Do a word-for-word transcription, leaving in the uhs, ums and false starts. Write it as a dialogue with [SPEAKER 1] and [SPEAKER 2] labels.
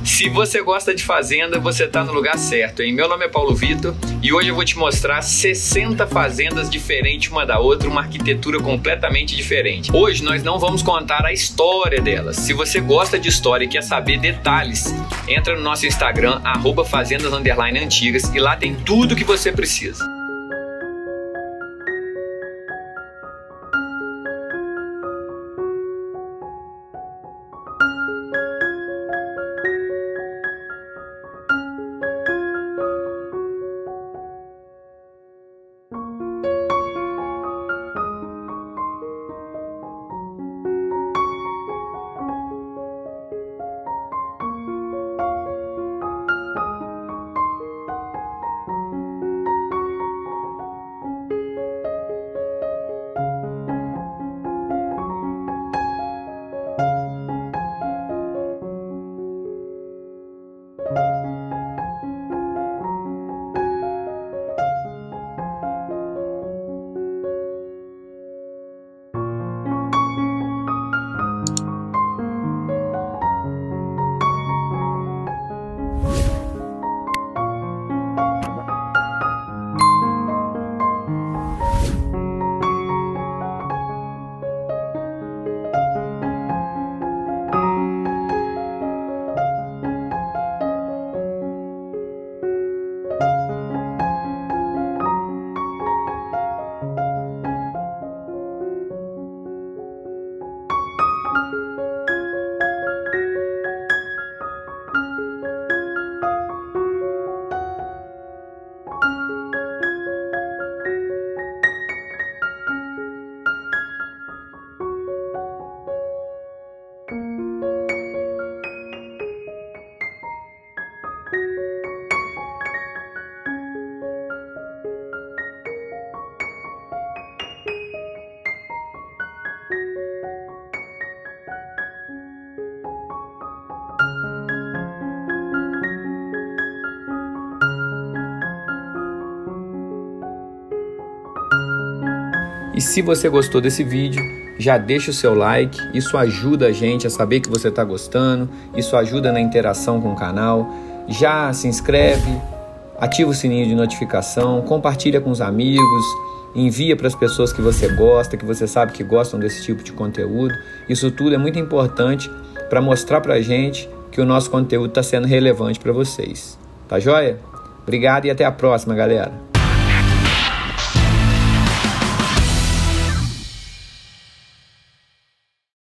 [SPEAKER 1] Se você gosta de fazenda, você tá no lugar certo, hein? Meu nome é Paulo Vitor e hoje eu vou te mostrar sessenta fazendas diferentes uma da outra, uma arquitetura completamente diferente. Hoje nós não vamos contar a história delas. Se você gosta de história e quer saber detalhes, entra no nosso Instagram, arroba fazendas underline antigas, e lá tem tudo que você precisa. E se você gostou desse vídeo, já deixa o seu like, isso ajuda a gente a saber que você está gostando, isso ajuda na interação com o canal. Já se inscreve, ativa o sininho de notificação, compartilha com os amigos, envia para as pessoas que você gosta, que você sabe que gostam desse tipo de conteúdo. Isso tudo é muito importante para mostrar para a gente que o nosso conteúdo está sendo relevante para vocês. Tá joia? Obrigado e até a próxima, galera!